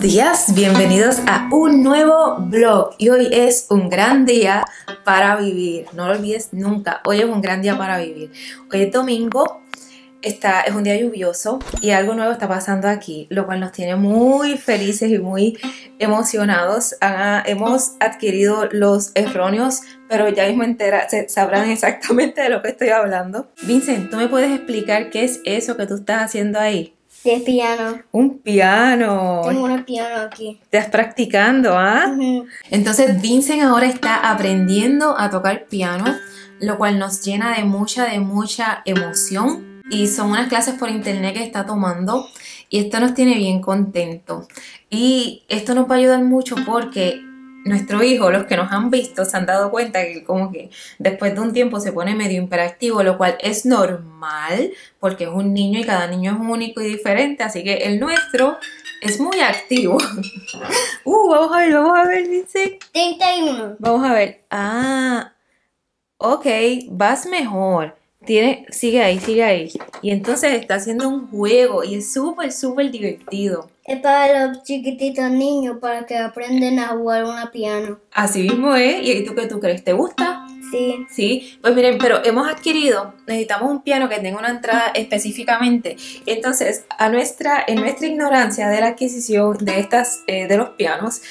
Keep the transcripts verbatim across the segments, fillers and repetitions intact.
días, bienvenidos a un nuevo vlog y hoy es un gran día para vivir, no lo olvides nunca, hoy es un gran día para vivir. Hoy es domingo, está, es un día lluvioso y algo nuevo está pasando aquí, lo cual nos tiene muy felices y muy emocionados. Ah, hemos adquirido los erróneos, pero ya mismo entera, se, sabrán exactamente de lo que estoy hablando. Vincent, ¿tú me puedes explicar qué es eso que tú estás haciendo ahí? De piano. Un piano. Tengo un piano aquí. Estás practicando, ¿ah? Uh-huh. Entonces Vincent ahora está aprendiendo a tocar piano, lo cual nos llena de mucha, de mucha emoción. Y son unas clases por internet que está tomando y esto nos tiene bien contentos. Y esto nos va a ayudar mucho porque nuestro hijo, los que nos han visto, se han dado cuenta que como que después de un tiempo se pone medio hiperactivo, lo cual es normal porque es un niño y cada niño es único y diferente, así que el nuestro es muy activo. uh, vamos a ver, vamos a ver, dice. treinta y uno. Vamos a ver. Ah, ok, vas mejor. Tiene, sigue ahí, sigue ahí. Y entonces está haciendo un juego y es súper, súper divertido. Es para los chiquititos niños, para que aprenden a jugar un piano. Así mismo es. ¿Y tú qué tú crees? ¿Te gusta? Sí. Sí. Pues miren, pero hemos adquirido, necesitamos un piano que tenga una entrada específicamente. Entonces, a nuestra, en nuestra ignorancia de la adquisición de estas, eh, de los pianos,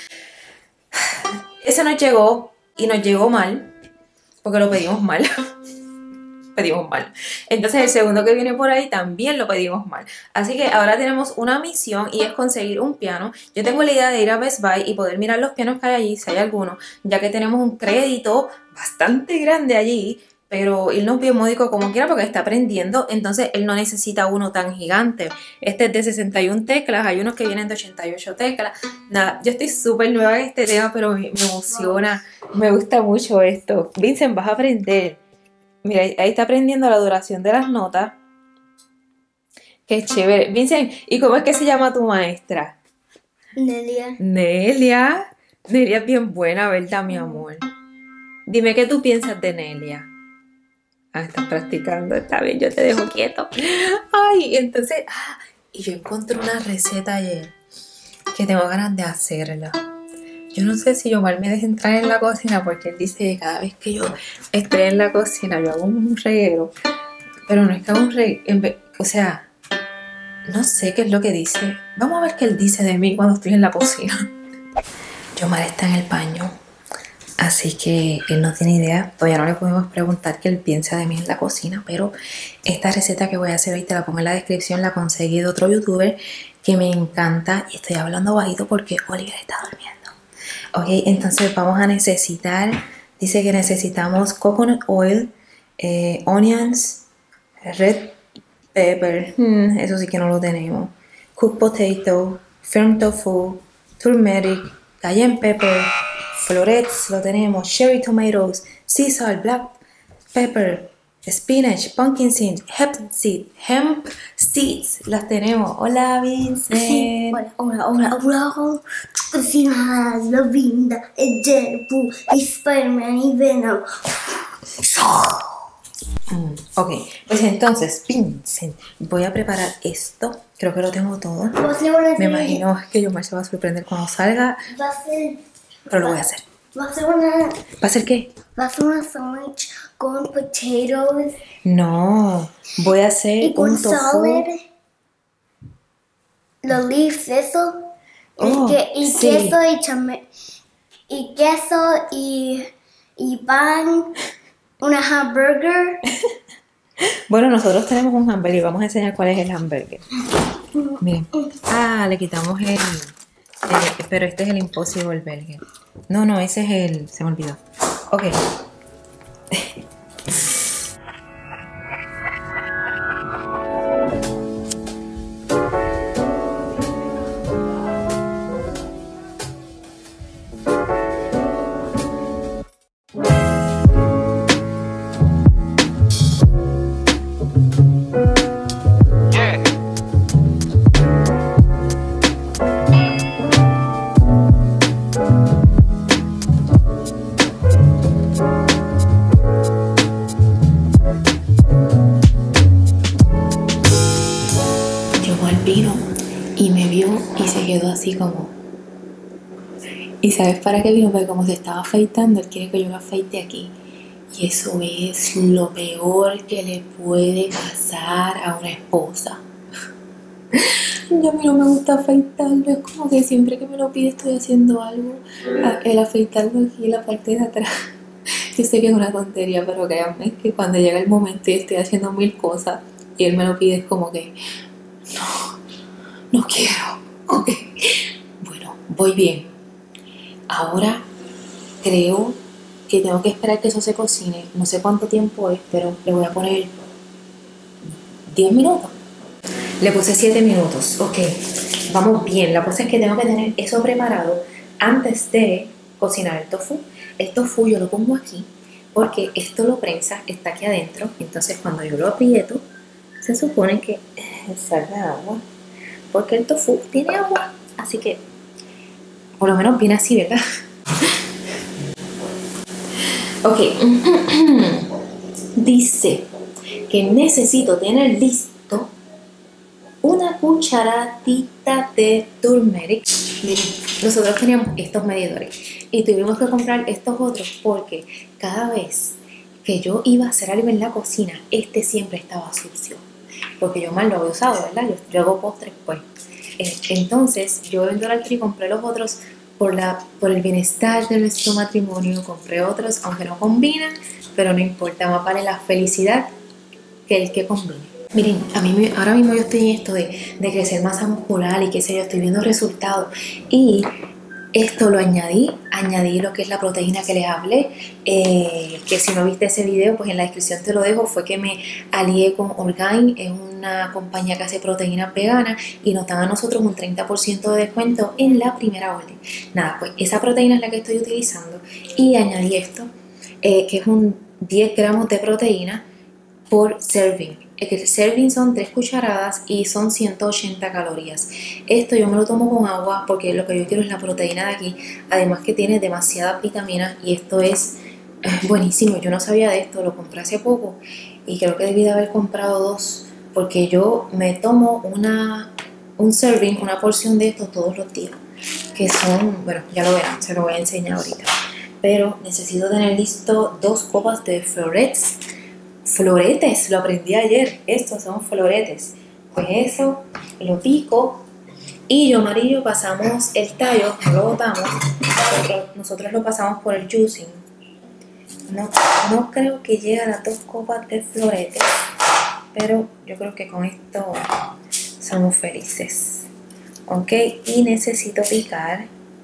ese nos llegó y nos llegó mal, porque lo pedimos mal. pedimos mal. Entonces el segundo que viene por ahí también lo pedimos mal. Así que ahora tenemos una misión y es conseguir un piano. Yo tengo la idea de ir a Best Buy y poder mirar los pianos que hay allí, si hay alguno, ya que tenemos un crédito bastante grande allí, pero irnos bien módico como quiera porque está aprendiendo, entonces él no necesita uno tan gigante. Este es de sesenta y una teclas, hay unos que vienen de ochenta y ocho teclas. Nada, yo estoy súper nueva en este tema, pero me, me emociona, me gusta mucho esto. Vincent, vas a aprender. Mira, ahí está aprendiendo la duración de las notas. Qué chévere. Vincent, ¿y cómo es que se llama tu maestra? Nelia. Nelia. Nelia es bien buena, ¿verdad, mi amor? Dime qué tú piensas de Nelia. Ah, estás practicando, está bien, yo te dejo quieto. Ay, entonces, ah, y yo encontré una receta ayer que tengo ganas de hacerla. Yo no sé si Omar me deja entrar en la cocina porque él dice que cada vez que yo estoy en la cocina yo hago un reguero. Pero no es que hago un reguero, o sea, no sé qué es lo que dice. Vamos a ver qué él dice de mí cuando estoy en la cocina. Omar está en el baño, así que él no tiene idea. Todavía no le podemos preguntar qué él piensa de mí en la cocina, pero esta receta que voy a hacer hoy te la pongo en la descripción. La conseguí de otro youtuber que me encanta y estoy hablando bajito porque Oliver está durmiendo. Ok, entonces vamos a necesitar, dice que necesitamos coconut oil, eh, onions, red pepper, hmm, eso sí que no lo tenemos, cooked potato, firm tofu, turmeric, cayenne pepper, florets lo tenemos, cherry tomatoes, sea salt, black pepper, spinach, pumpkin seed, hemp seed, hemp seeds, las tenemos. Hola, Vincent. Sí. Hola, hola, hola, hola, hola. Cocinas, la vinda, el Deadpool, y Spider-Man y Venom. Mm, ok, pues entonces, Vincent, voy a preparar esto. Creo que lo tengo todo. Me imagino que Omar se va a sorprender cuando salga. Va a ser. Pero lo voy a hacer. Va a ser una. ¿Va a ser qué? Va a ser una sandwich con potatoes. No, voy a hacer Y con un tofu. salad. Los leaves, eso. Oh, y que, y sí. queso y chame. Y queso y. Y pan. Una hamburger. Bueno, nosotros tenemos un hamburger y vamos a enseñar cuál es el hamburger. Miren. Ah, le quitamos el, el... Pero este es el Impossible Burger. No, no, ese es el... Se me olvidó. Ok. Vino y me vio y se quedó así como, ¿Y sabes para qué vino? Porque como se estaba afeitando, él quiere que yo lo afeite aquí. Y eso es lo peor que le puede pasar a una esposa. Yo a mí no me gusta afeitarlo, es como que siempre que me lo pide estoy haciendo algo. El afeitarlo aquí en la parte de atrás. Yo sé que es una tontería, pero créanme que cuando llega el momento y estoy haciendo mil cosas y él me lo pide, es como que no, no quiero. Ok. Bueno, voy bien. Ahora creo que tengo que esperar que eso se cocine. No sé cuánto tiempo es, pero le voy a poner diez minutos. Le puse siete minutos. Ok, vamos bien. La cosa es que tengo que tener eso preparado antes de cocinar el tofu. El tofu yo lo pongo aquí porque esto lo prensa, está aquí adentro. Entonces cuando yo lo aprieto, se supone que salga agua. Porque el tofu tiene agua. Así que por lo menos viene así, ¿verdad? Ok. Dice que necesito tener listo una cucharadita de turmeric. Miren, nosotros teníamos estos medidores y tuvimos que comprar estos otros porque cada vez que yo iba a hacer algo en la cocina, este siempre estaba sucio. Porque yo mal lo había usado, ¿verdad? Yo, yo hago postres, pues. Eh, entonces, yo en Dollar Tree compré los otros por, la, por el bienestar de nuestro matrimonio. Compré otros, aunque no combinan, pero no importa, más vale la felicidad que el que combine. Miren, a mí me, ahora mismo yo estoy en esto de, de crecer masa muscular y qué sé yo, estoy viendo resultados. Y esto lo añadí, añadí lo que es la proteína que les hablé, eh, que si no viste ese video, pues en la descripción te lo dejo. Fue que me alié con Orgain, es una compañía que hace proteínas veganas y nos dan a nosotros un treinta por ciento de descuento en la primera orden. Nada, pues esa proteína es la que estoy utilizando y añadí esto, eh, que es un diez gramos de proteína por serving. El serving son tres cucharadas y son ciento ochenta calorías. Esto yo me lo tomo con agua porque lo que yo quiero es la proteína de aquí. Además que tiene demasiadas vitaminas y esto es eh, buenísimo. Yo no sabía de esto, lo compré hace poco y creo que debí de haber comprado dos porque yo me tomo una, un serving, una porción de esto todos los días. Que son, bueno, ya lo verán, se lo voy a enseñar ahorita. Pero necesito tener listo dos copas de florets. Floretes, lo aprendí ayer. Estos son floretes. Pues eso lo pico y yo amarillo pasamos el tallo, no lo botamos. Nosotros, nosotros lo pasamos por el juicing. No, no creo que llegue a las dos copas de floretes, pero yo creo que con esto somos felices. Ok, y necesito picar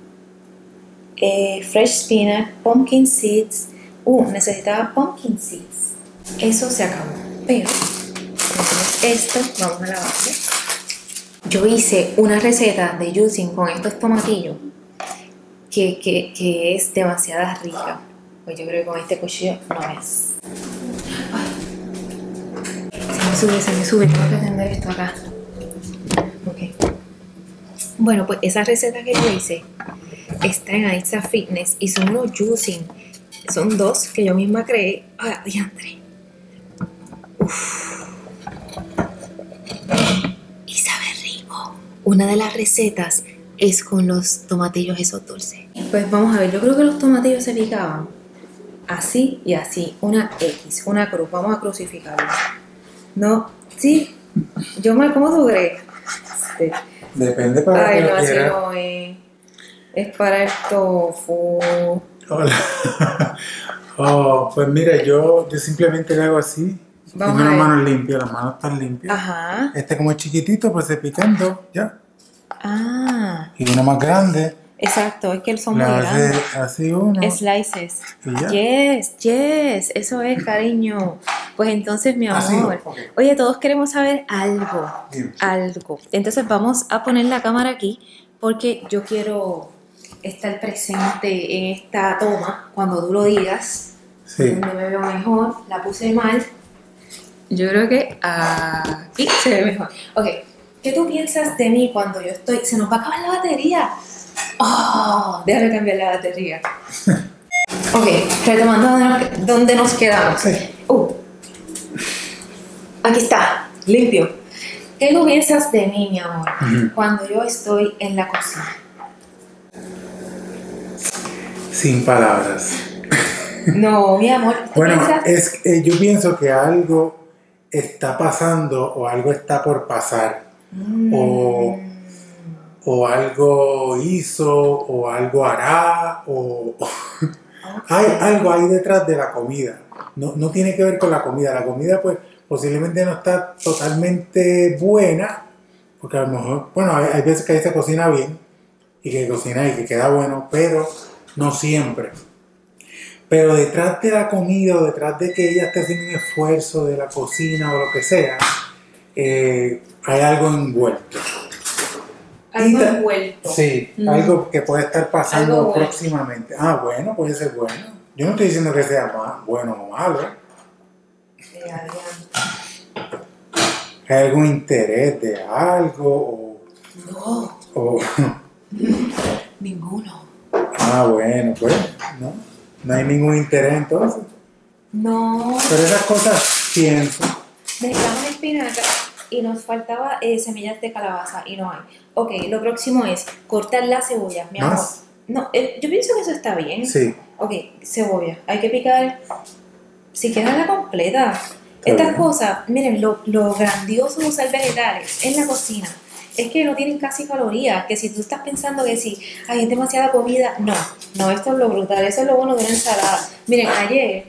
eh, fresh spinach, pumpkin seeds. Uh, necesitaba pumpkin seeds. Eso se acabó, pero entonces esto vamos a lavarlo. Yo hice una receta de juicing con estos tomatillos que, que, que es demasiado rica. Pues yo creo que con este cuchillo no es. Ay. Se me sube, se me sube, tengo que atender esto acá. Ok. Bueno, pues esa receta que yo hice está en Aiza Fitness y son unos juicing. Son dos que yo misma creé. ¡Ah, diantre! Uf. Y sabe rico. Una de las recetas es con los tomatillos esos dulces. Pues vamos a ver, yo creo que los tomatillos se picaban así y así, una X, una cruz. Vamos a crucificarlo. No, sí. Yo mal, ¿cómo tú crees? Sí. Depende para Ay, que no, lo así quiera. no es. Es para el tofu. Hola. Oh, pues mira, yo, yo simplemente le hago así. Vamos Tengo a las ver. manos limpias, las manos están limpias. Ajá. Este como es chiquitito, pues se pican dos, ya. Ah, Y uno más grande, exacto, es que son le muy hace grandes. así uno. Slices. Y ya. Yes, yes, eso es, cariño. Pues entonces, mi Así, amor, ok. oye, todos queremos saber algo, Dime. algo. Entonces vamos a poner la cámara aquí porque yo quiero estar presente en esta toma cuando tú lo digas. Sí. Donde me veo mejor, la puse mal. Yo creo que aquí se ve mejor. Ok, ¿qué tú piensas de mí cuando yo estoy? Se nos va a acabar la batería. Oh, déjame cambiar la batería. Ok, retomando donde nos, donde nos quedamos. Sí. Uh, aquí está, limpio. ¿Qué tú piensas de mí, mi amor, Ujú. cuando yo estoy en la cocina? Sin palabras. No, mi amor. ¿tú Bueno, piensas? es, eh, yo pienso que algo está pasando o algo está por pasar. Mm. O, o algo hizo o algo hará o hay algo ahí detrás de la comida. No, no tiene que ver con la comida. La comida pues posiblemente no está totalmente buena porque a lo mejor, bueno, hay, hay veces que ahí se cocina bien y que cocina y que queda bueno, pero no siempre. Pero detrás de la comida o detrás de que ella esté haciendo un esfuerzo de la cocina o lo que sea, eh, hay algo envuelto. Algo Y ta- envuelto. Sí, Mm. algo que puede estar pasando Algo bueno. próximamente. Ah, bueno, puede ser bueno. Yo no estoy diciendo que sea ma- bueno o malo. Sí, Adrián. Hay algún interés de algo No, o... o ninguno. ah, bueno, pues, ¿no? No hay ningún interés entonces. No. Pero esas cosas pienso. Dejamos espinaca y nos faltaba eh, semillas de calabaza y no hay. Ok, lo próximo es cortar la cebolla, mi amor. ¿Más? No, eh, yo pienso que eso está bien. Sí. Ok, cebolla. Hay que picar siquiera la completa. Está Estas bien. cosas, miren, lo, lo grandioso de usar vegetales en la cocina es que no tienen casi calorías. Que si tú estás pensando que si hay demasiada comida, no. No, esto es lo brutal. Eso es lo bueno de una ensalada. Miren, ayer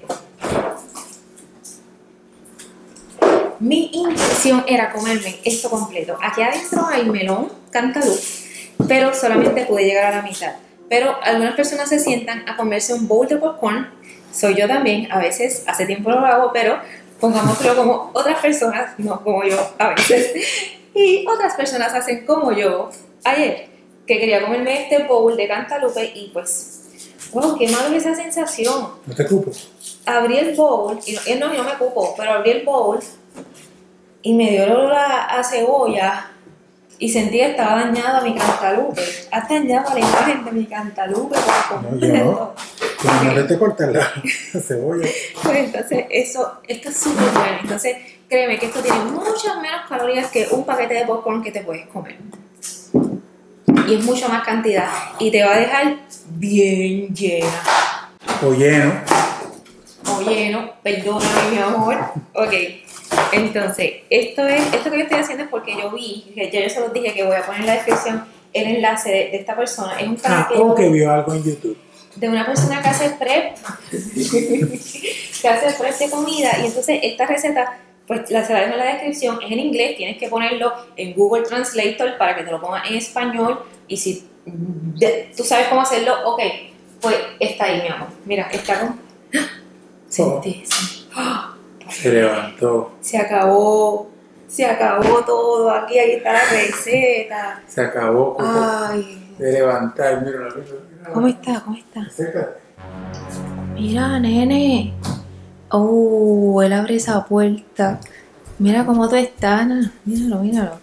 mi intención era comerme esto completo. Aquí adentro hay melón, cantaloupe, pero solamente pude llegar a la mitad. Pero algunas personas se sientan a comerse un bowl de popcorn. Soy yo también, a veces, hace tiempo lo hago, pero pongámoslo como otras personas, no como yo a veces. Y otras personas hacen como yo ayer, que quería comerme este bowl de cantaloupe y pues, wow, qué malo esa sensación. No te cupo. Abrí el bowl, y no, y no, yo me cupo, pero abrí el bowl y me dio olor a, a cebolla y sentí que estaba dañada mi cantaloupe. Has dañado la imagen de mi cantaloupe por No, completo. yo no. Pero no le te cortas la, la cebolla. Pues entonces, eso, esto es súper bueno. Entonces, créeme que esto tiene muchas menos calorías que un paquete de popcorn que te puedes comer. Y es mucha más cantidad. Y te va a dejar bien llena. O lleno. O lleno, perdóname mi amor. Ok, entonces, esto es, esto que yo estoy haciendo es porque yo vi, que ya yo se los dije que voy a poner en la descripción el enlace de, de esta persona. Es un canal Ah, que yo o que vi vio algo en YouTube. de una persona que hace prep, que hace prep de comida. Y entonces esta receta, pues la se la dejo en la descripción, es en inglés, tienes que ponerlo en Google Translator para que te lo ponga en español. Y si de- tú sabes cómo hacerlo, ok, pues está ahí, mi amor. Mira, está con... Sentí, sentí. ¡Ah! Se levantó. Se acabó, se acabó todo. Aquí, aquí está la receta. Se acabó. Coco, Ay, de levantar. Mira, mira, mira. ¿cómo está? ¿Cómo está? Acércate. Mira, nene. Oh, él abre esa puerta. Mira cómo tú estás. Nana. Míralo, míralo.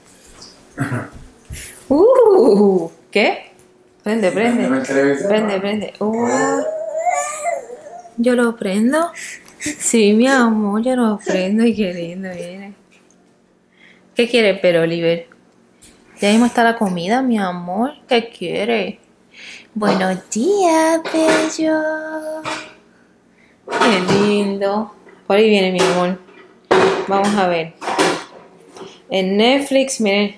Uh, ¿qué? Prende, prende. Prende el televisor. Prende, prende. Uh, yo lo prendo. Sí, mi amor, yo lo prendo. Y qué lindo, mire. ¿Qué quiere, pero Oliver? Ya mismo está la comida, mi amor. ¿Qué quiere? Buenos días, bello. Qué lindo. Por ahí viene, mi amor. Vamos a ver. En Netflix, miren.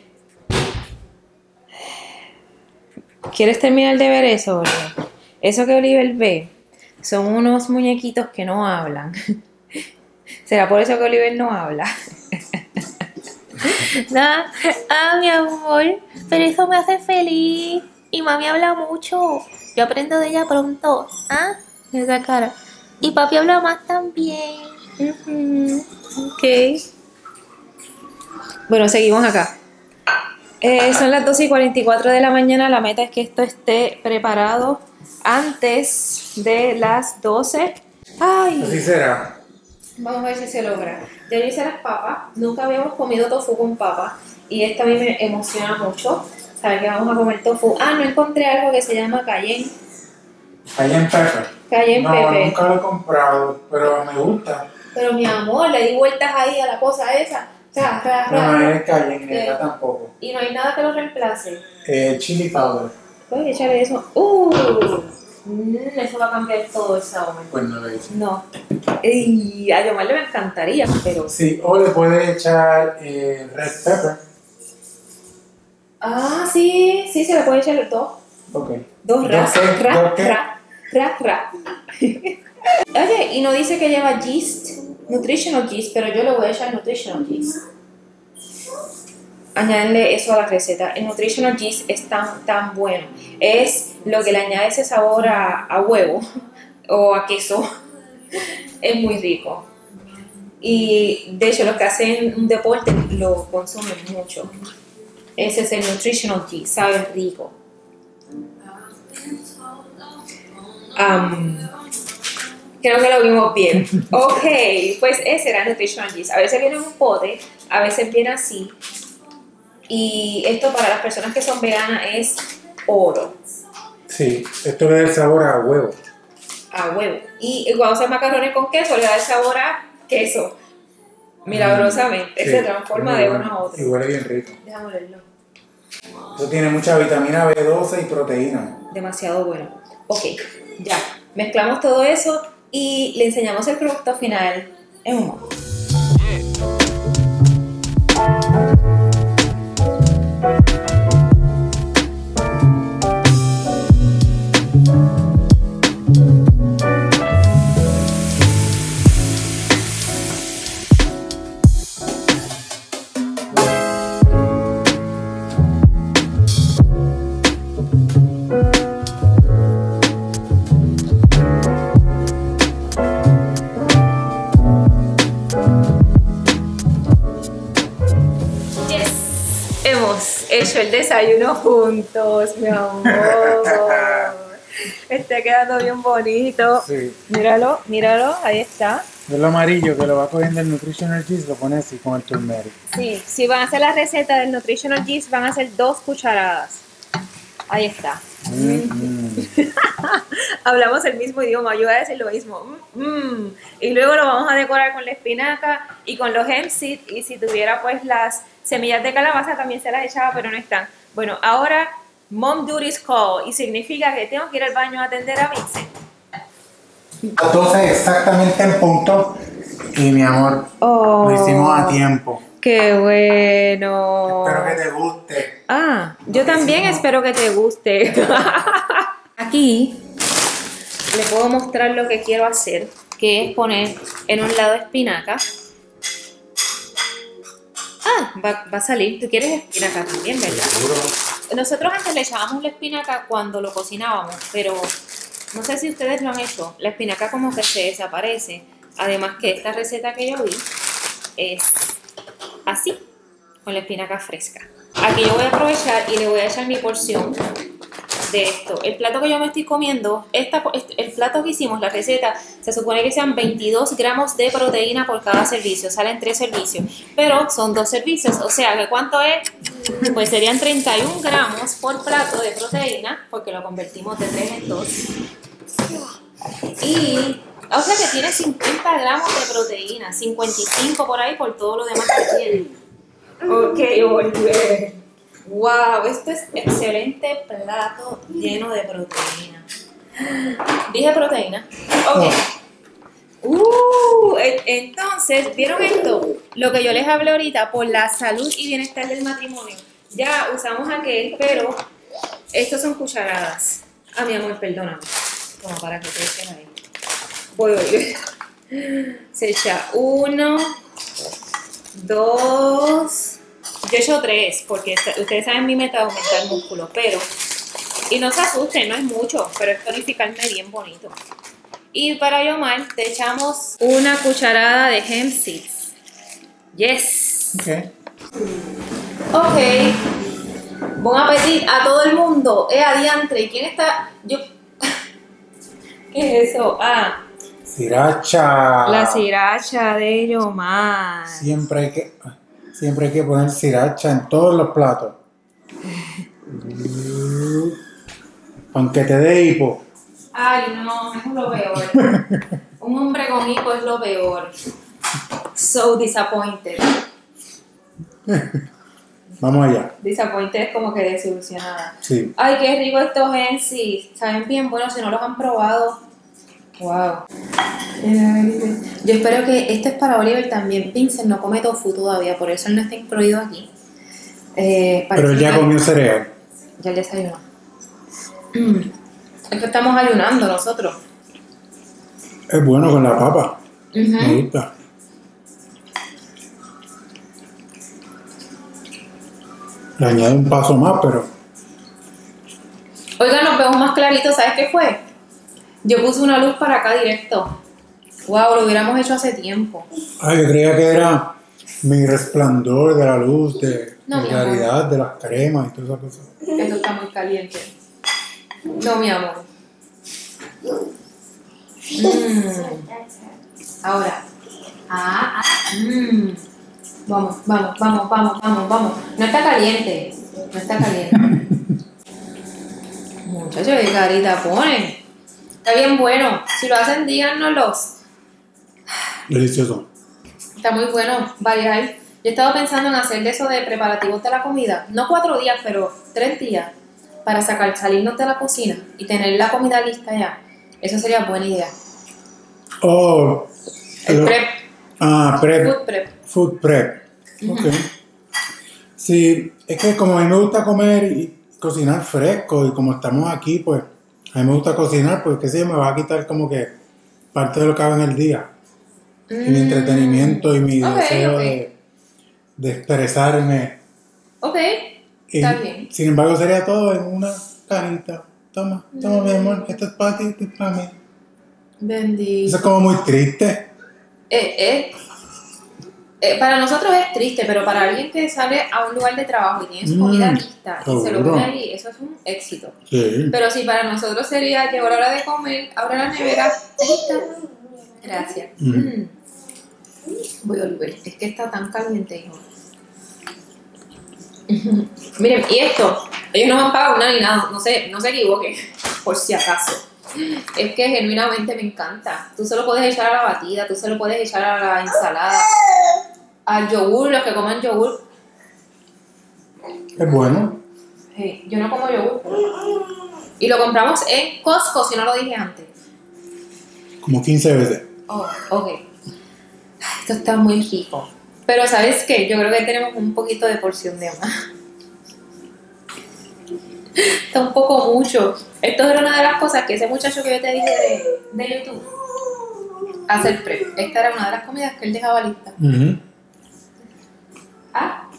¿Quieres terminar de ver eso, Oliver? Eso que Oliver ve son unos muñequitos que no hablan. ¿Será por eso que Oliver no habla? Nah. Ah, mi amor, pero eso me hace feliz. Y mami habla mucho. Yo aprendo de ella pronto. ¿Ah? Esa cara. Y papi habla más también. Uh-huh. Ok. Bueno, seguimos acá. Eh, son las doce y cuarenta y cuatro de la mañana. La meta es que esto esté preparado antes de las doce. Ay. Así será. Vamos a ver si se logra. Ya yo hice las papas. Nunca habíamos comido tofu con papas. Y esta a mí me emociona mucho. Saber que vamos a comer tofu. Ah, no encontré algo que se llama cayenne. Cayenne pepper. Cayenne No, pepper. nunca lo he comprado, pero me gusta. Pero mi amor, le di vueltas ahí a la cosa esa. Ra, ra, No, ra, no ra. es cayenne, ¿Qué? esta tampoco. Y no hay nada que lo reemplace. Eh, chili powder. Pues échale eso. Uh, mm, eso va a cambiar todo el sabor. Pues no le eches. No. Y a Yomar le encantaría, pero... Sí, o le puedes echar eh, red pepper. Ah, sí, sí, se le puede echar dos. Ok. Dos ra, ¿Dos qué? ra, ¿Dos qué? ra, ra, ra. Oye, y no dice que lleva yeast, nutritional yeast, pero yo le voy a echar nutritional yeast. Añadirle eso a la receta. El nutritional yeast es tan, tan bueno. Es lo que le añade ese sabor a, a huevo o a queso. Es muy rico. Y de hecho los que hacen un deporte lo consumen mucho. Ese es el nutritional yeast, sabe rico. Um, creo que lo vimos bien. Ok, pues ese era el nutritional yeast. A veces viene en un pote, a veces viene así. Y esto para las personas que son veganas es oro. Sí, esto le da el sabor a huevo. A huevo. Y cuando hacen macarrones con queso, le da el sabor a queso. Milagrosamente. Sí, se transforma muy de bueno. uno a otro. Y huele bien rico. Déjame verlo. Eso tiene mucha vitamina B doce y proteína. Demasiado bueno. Ok, ya. Mezclamos todo eso y le enseñamos el producto final en un momento. Hemos hecho el desayuno juntos, mi amor. Está quedando bien bonito. Sí. Míralo, míralo, ahí está. Es lo amarillo que lo va cogiendo el nutritional yeast, lo pone así con el turmeric. Sí, si van a hacer la receta del nutritional yeast, van a hacer dos cucharadas. Ahí está. Mm, mm. Hablamos el mismo idioma, yo voy a decir lo mismo. Mm, mm. Y luego lo vamos a decorar con la espinaca y con los hemp seed. Y si tuviera pues las semillas de calabaza también se las echaba, pero no están. Bueno, ahora Mom Duty's Call y significa que tengo que ir al baño a atender a Vincent. Las doce exactamente en punto. Y mi amor, Oh, lo hicimos a tiempo. ¡Qué bueno! Espero que te guste. Ah, yo también espero que te guste. Aquí le puedo mostrar lo que quiero hacer, que es poner en un lado espinaca. Ah, va, va a salir. Tú quieres espinaca también, ¿verdad? Seguro. Nosotros antes le echábamos la espinaca cuando lo cocinábamos, pero no sé si ustedes lo han hecho. La espinaca como que se desaparece. Además que esta receta que yo vi es así, con la espinaca fresca. Aquí yo voy a aprovechar y le voy a echar mi porción de esto. El plato que yo me estoy comiendo, esta, el plato que hicimos, la receta, se supone que sean veintidós gramos de proteína por cada servicio. Salen tres servicios, pero son dos servicios. O sea, que ¿cuánto es? Pues serían treinta y un gramos por plato de proteína, porque lo convertimos de tres en dos. Y, o sea que tiene cincuenta gramos de proteína, cincuenta y cinco por ahí por todo lo demás que tiene. Ok, volver. Wow, esto es excelente plato lleno de proteína. Dije proteína. Ok. Uh, entonces, ¿vieron esto? Lo que yo les hablé ahorita, por la salud y bienestar del matrimonio. Ya usamos aquel, pero estos son cucharadas. Ah, mi amor, perdóname. Como para que te echen ahí. Voy, voy. Se echa uno, dos. Yo he hecho tres, porque ustedes saben mi meta de aumentar músculo, pero... Y no se asusten, no es mucho, pero es tonificarme bien bonito. Y para Yomar te echamos una cucharada de hemp seeds. Yes. Ok. Ok. Buen apetito a todo el mundo. Eh, adiantre. ¿Y quién está? Yo... ¿Qué es eso? Ah, Sriracha. la sriracha de Yomar. Siempre hay que, siempre hay que poner sriracha en todos los platos. Aunque te dé hipo. Ay, no, es lo peor. Un hombre con hipo es lo peor. So disappointed. Vamos allá. Disappointed es como que desilusionada. Sí. Ay, qué rico estos Ensis. Saben bien buenos si no los han probado. Wow. Yo espero que esto es para Oliver también. Vincent no come tofu todavía, por eso él no está incluido aquí. Eh, Pero él ya que... comió cereal. Ya el desayuno. Mm. Es que estamos ayunando nosotros. Es bueno con la papa. Uh-huh. Me gusta. Le añade un paso más, pero... Oiga, nos vemos más clarito. ¿Sabes qué fue? Yo puse una luz para acá directo. Wow, lo hubiéramos hecho hace tiempo. Ay, yo creía que era mi resplandor de la luz, de No, la claridad, de las cremas y todas esas cosas. Esto está muy caliente. No, mi amor. Mm. Ahora. Ah, ah. Mm. Vamos, vamos, vamos, vamos, vamos, vamos. No está caliente. No está caliente. Muchachos, qué carita ponen. Está bien bueno. Si lo hacen, díganoslos. Delicioso. Está muy bueno. Variar. Yo he estado pensando en hacer de eso de preparativos de la comida. No cuatro días, pero tres días. Para sacar, salirnos de la cocina y tener la comida lista ya. Eso sería buena idea. Oh. El lo- prep. Ah, prep. Food prep. Food prep. Ok. Sí, es que como a mí me gusta comer y cocinar fresco y como estamos aquí, pues a mí me gusta cocinar, pues qué sé yo, me va a quitar como que parte de lo que hago en el día. Y mi Mm. entretenimiento y mi Ok, deseo ok. de, de expresarme. Ok. Y, Está bien. sin embargo, sería todo en una carita. Toma, toma mi amor, esto es para ti, esto es para mí. Bendito. Eso es como muy triste. Eh, eh, eh, para nosotros es triste, pero para alguien que sale a un lugar de trabajo y tiene su Mm, comida lista y se lo seguro. pone ahí, eso es un éxito. Sí. Pero si para nosotros sería llegó la hora de comer, ahora la nevera lista. Gracias. Mm. Mm. Voy a Oliver, es que está tan caliente, hijo. Miren, y esto, ellos no me han pagado nada ni nada, no se, no se equivoquen, por si acaso. Es que genuinamente me encanta. Tú se lo puedes echar a la batida, tú se lo puedes echar a la ensalada, al yogur, los que coman yogur. Es bueno. Hey, yo no como yogur. Y lo compramos en Costco, si no lo dije antes. Como quince veces. Oh, ok. Esto está muy rico. Pero ¿sabes qué? Yo creo que tenemos un poquito de porción de más. Está un poco mucho. Esto era una de las cosas que ese muchacho que yo te dije de, de YouTube, hacer prep. Esta era una de las comidas que él dejaba lista. Ujú. Ah.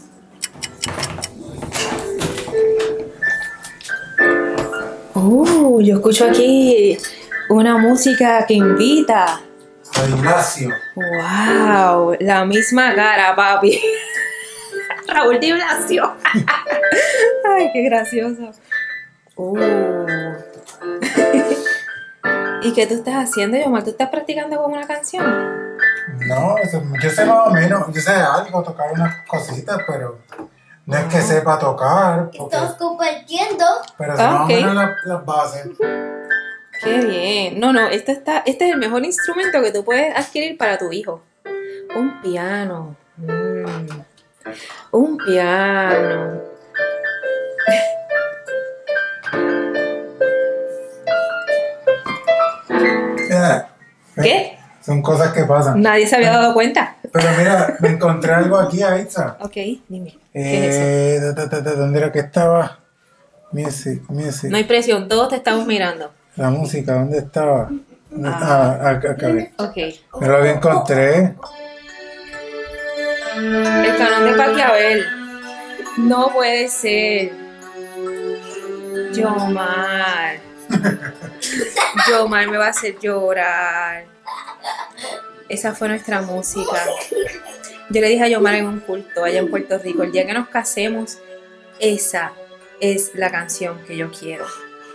Uh, yo escucho aquí una música que invita. Al gimnasio. Wow, la misma cara, papi. Raúl Di Blasio. Ay, qué gracioso. Uh. ¿Y qué tú estás haciendo, Yomar? ¿Tú estás practicando con una canción? No, eso- yo sé más o menos, yo sé algo, tocar unas cositas, pero no es que sepa tocar, porque, Estamos compartiendo. pero sé Ah, más ok. o menos las, las bases. Qué bien. No, no, este, está, este es el mejor instrumento que tú puedes adquirir para tu hijo. Un piano. Mm. Un piano. Ya, ¿Qué? son cosas que pasan. Nadie se había dado cuenta. Pero mira, me encontré algo aquí, Aitza. Ok, dime. ¿Qué es eso? Eh, da, da, da, da, ¿dónde era que estaba? Music, music. No hay presión, todos te estamos mirando. La música, ¿dónde estaba? ¿Dónde Ah. estaba? Acá, acá, ve. Ok. Me lo encontré. El canon de Paquiabel. No puede ser. Yomar. Yomar me va a hacer llorar. Esa fue nuestra música. Yo le dije a Yomar en un culto allá en Puerto Rico, el día que nos casemos, esa es la canción que yo quiero.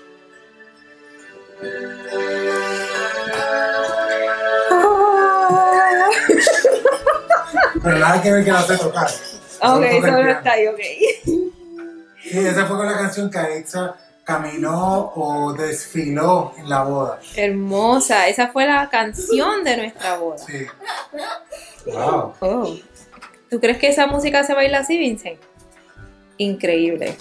Pero nada que ver que la sé tocar. Ok, Solo toca el solo piano. está ahí, ok. Sí, esa fue con la canción que Aitza caminó o desfiló en la boda. Hermosa, esa fue la canción de nuestra boda. Sí. Wow. Oh. ¿Tú crees que esa música se baila así, Vincent? increíble.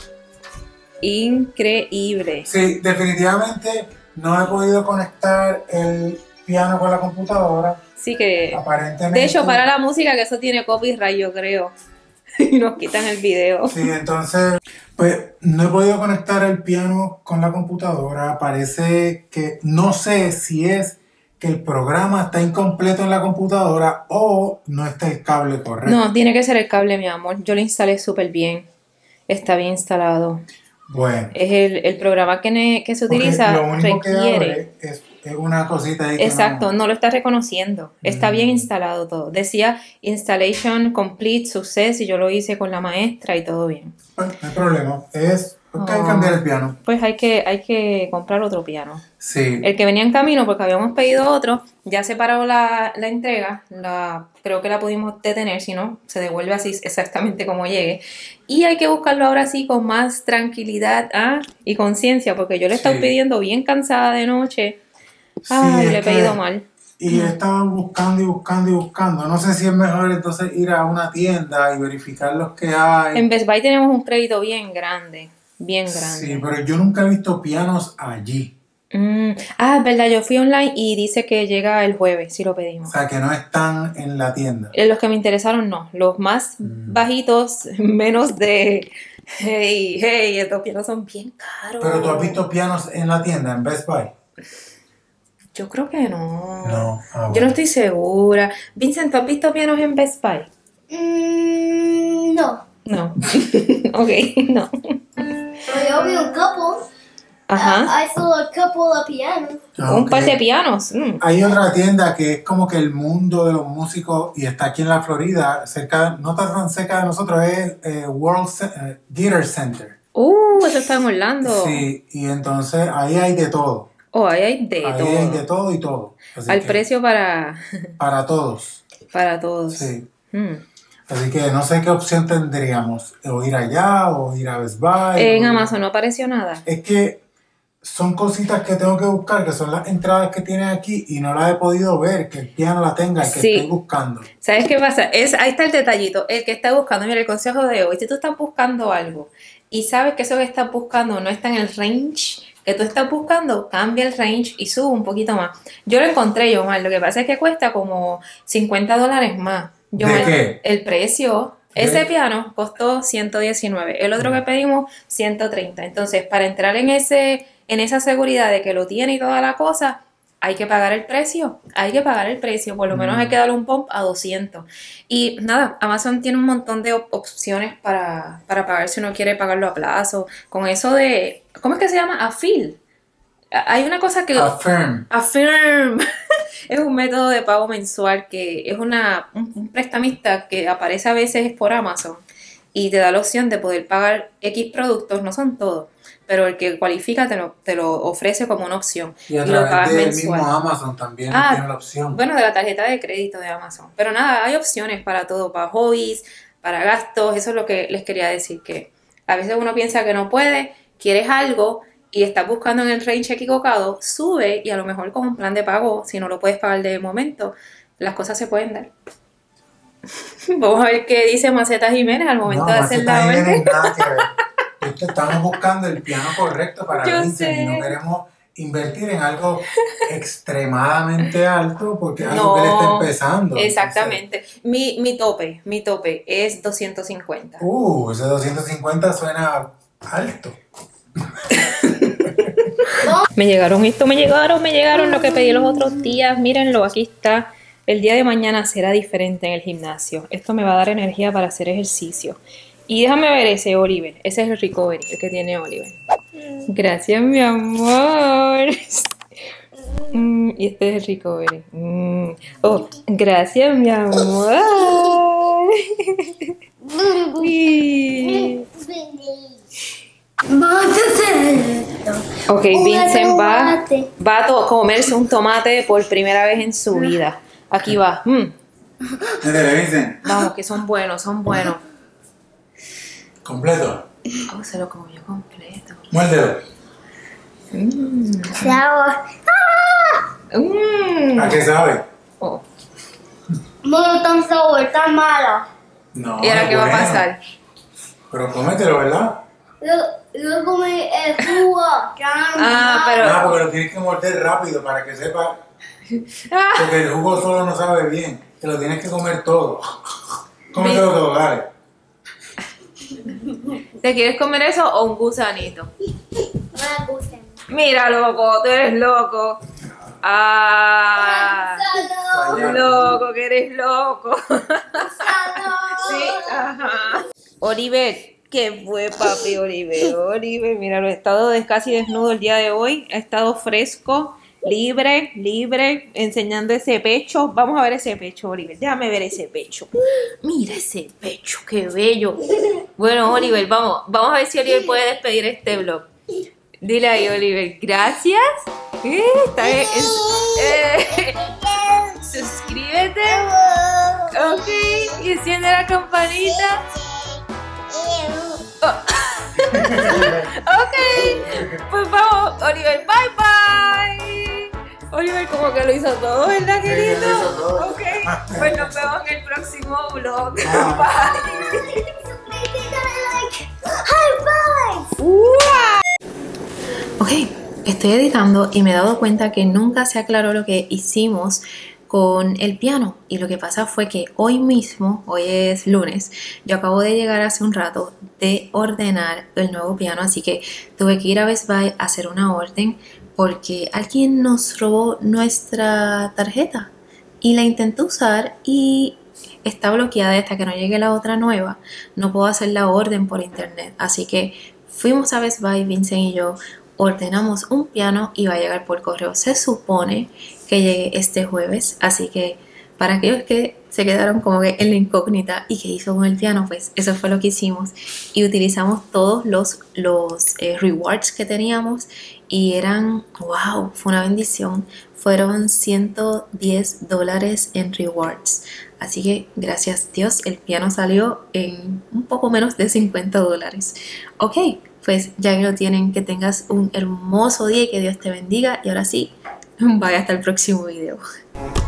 Increíble. Sí, definitivamente no he podido conectar el piano con la computadora. Sí que... Aparentemente. De hecho, para la música, que eso tiene copyright, yo creo. Y nos quitan el video. Sí, entonces, pues no he podido conectar el piano con la computadora. Parece que no sé si es que el programa está incompleto en la computadora o no está el cable correcto. No, tiene que ser el cable, mi amor. Yo lo instalé súper bien. Está bien instalado. Bueno. Es el, el programa que, ne, que se utiliza, lo único requiere... que abre es, es una cosita ahí que Exacto, no... no lo está reconociendo. Está Mm. bien instalado todo. Decía Installation Complete Success y yo lo hice con la maestra y todo bien. Bueno, no hay problema. Es porque hay que Oh. cambiar el piano. Pues hay que, hay que comprar otro piano. Sí. El que venía en camino, porque habíamos pedido otro, ya se paró la, la entrega, la, creo que la pudimos detener, si no, se devuelve así exactamente como llegue. Y hay que buscarlo ahora sí con más tranquilidad ¿ah? y conciencia, porque yo le he estado Sí. pidiendo bien cansada de noche. Sí, Ay, es le he que- pedido mal. Y estaba buscando y buscando y buscando. No sé si es mejor entonces ir a una tienda y verificar los que hay. En Best Buy tenemos un crédito bien grande, bien grande. Sí, pero yo nunca he visto pianos allí. Mm, Ah, es verdad, yo fui online y dice que llega el jueves, si lo O pedimos. sea, que no están en la tienda. Eh, Los que me interesaron no, los más Mm. bajitos, menos de, hey, hey, estos pianos son bien caros. Pero tú has visto pianos en la tienda, en Best Buy. Yo creo que no. No. Ah, Yo no bueno. estoy segura. Vincent, ¿tú has visto pianos en Best Buy? Mm, no. No. Ok, no. Pero yo vi un couple. Ajá. Uh, I saw a couple of pianos. Ah, Un ok. par de pianos. mm. Hay otra tienda que es como que el mundo de los músicos y está aquí en la Florida, cerca, no está tan cerca de nosotros, es eh, World Ce- eh, Theater Center. Uh, eso está en Orlando. Sí, y entonces ahí hay de todo. Oh, ahí hay de ahí todo. hay de todo y todo. Así Al que precio para, para todos. para todos. Sí. Mm. Así que no sé qué opción tendríamos, o ir allá o ir a Best Buy. En o- Amazon no apareció nada. Es que son cositas que tengo que buscar, que son las entradas que tiene aquí y no las he podido ver, que el piano la tenga, el que Sí. estoy buscando. ¿Sabes qué pasa? Es, ahí está el detallito. El que está buscando, mira, el consejo de hoy, si tú estás buscando algo y sabes que eso que estás buscando no está en el range que tú estás buscando, cambia el range y sube un poquito más. Yo lo encontré, yo mal. Lo que pasa es que cuesta como cincuenta dólares más. Yo ¿De mal- qué? El precio. ¿De? Ese piano costó ciento diecinueve. El otro que pedimos, ciento treinta. Entonces, para entrar en ese, en esa seguridad de que lo tiene y toda la cosa, hay que pagar el precio. Hay que pagar el precio. Por lo menos Mm. hay que darle un pump a doscientos. Y nada, Amazon tiene un montón de op- opciones para, para pagar si uno quiere pagarlo a plazo. Con eso de, ¿cómo es que se llama? Afil. A- Hay una cosa que... Affirm. Affirm. Es un método de pago mensual que es una, un, un prestamista que aparece a veces por Amazon y te da la opción de poder pagar X productos, no son todos, pero el que cualifica te lo, te lo ofrece como una opción Y a y lo pagas través del mensual. mismo Amazon también Ah, tiene la opción. Bueno, de la tarjeta de crédito de Amazon. Pero nada, hay opciones para todo, para hobbies, para gastos. Eso es lo que les quería decir, que a veces uno piensa que no puede, quieres algo y estás buscando en el range equivocado, sube y a lo mejor con un plan de pago, si no lo puedes pagar de momento, las cosas se pueden dar. Vamos a ver qué dice Maceta Jiménez al momento No, de hacer Maceta la Jiménez, orden. nada que ver. Esto estamos buscando el piano correcto para Yo Vincent y no sé. queremos invertir en algo extremadamente alto porque es algo No, que él está empezando. Exactamente. Mi, mi tope, mi tope es doscientos cincuenta. Entonces, uh, ese doscientos cincuenta suena alto. Me llegaron esto, me llegaron, me llegaron lo que pedí los otros días. Mírenlo, aquí está. El día de mañana será diferente en el gimnasio. Esto me va a dar energía para hacer ejercicio. Y déjame ver ese Oliver. Ese es el Recovery, el que tiene Oliver. Gracias, mi amor. Mm, y este es el Recovery. Mm. Oh, gracias, mi amor. Sí. Ok, Vincent va, va a to- comerse un tomate por primera vez en su vida. Aquí va. Mm, Métele, Vincent. Vamos, que son buenos, son buenos. Completo. Oh, se lo comió completo. Muérdelo. Mm. Sour. Mm. ¿A qué sabe? Oh. No tan sour, tan malo. No. ¿Y ahora es qué va a bueno. pasar? Pero cómetelo, ¿verdad? Luego me el jugo. Ah, pero... Ah, porque lo tienes que morder rápido para que sepa. Porque el jugo solo no sabe bien. Te lo tienes que comer todo. Cómetelo todo, dale. ¿Te quieres comer eso o un gusanito? Una cosa. Mira, loco, tú eres loco. Ah, loco, que eres loco. Sí, ajá. Oliver, ¿qué fue, papi? Oliver, Oliver, mira, he estado de- casi desnudo el día de hoy. Ha estado fresco, libre, libre, enseñando ese pecho. Vamos a ver ese pecho, Oliver. Déjame ver ese pecho. Mira ese pecho, qué bello. Bueno, Oliver, vamos, vamos a ver si Oliver puede despedir este vlog. Dile ahí, Oliver, gracias. Eh, está, eh, eh, suscríbete. Ok, y enciende la campanita. Oh. Ok, pues vamos, Oliver, bye bye. Oliver como que lo hizo todo, ¿verdad, querido? Sí, lo hizo todo. Ok, pues nos vemos en el próximo vlog. Bye. High five! Ok, estoy editando y me he dado cuenta que nunca se aclaró lo que hicimos con el piano. Y lo que pasa fue que hoy mismo, hoy es lunes, yo acabo de llegar hace un rato de ordenar el nuevo piano, así que tuve que ir a Best Buy a hacer una orden porque alguien nos robó nuestra tarjeta y la intenté usar y está bloqueada hasta que no llegue la otra nueva. No puedo hacer la orden por internet, así que fuimos a Best Buy, Vincent y yo, ordenamos un piano y va a llegar por correo. Se supone que llegue este jueves, así que para aquellos que se quedaron como que en la incógnita y que hizo con el piano, pues eso fue lo que hicimos y utilizamos todos los, los eh, rewards que teníamos y eran, wow, fue una bendición. Fueron ciento diez dólares en rewards. Así que gracias Dios el piano salió en un poco menos de cincuenta dólares. Ok, pues ya que lo tienen, que tengas un hermoso día y que Dios te bendiga. Y ahora sí, bye, hasta el próximo video.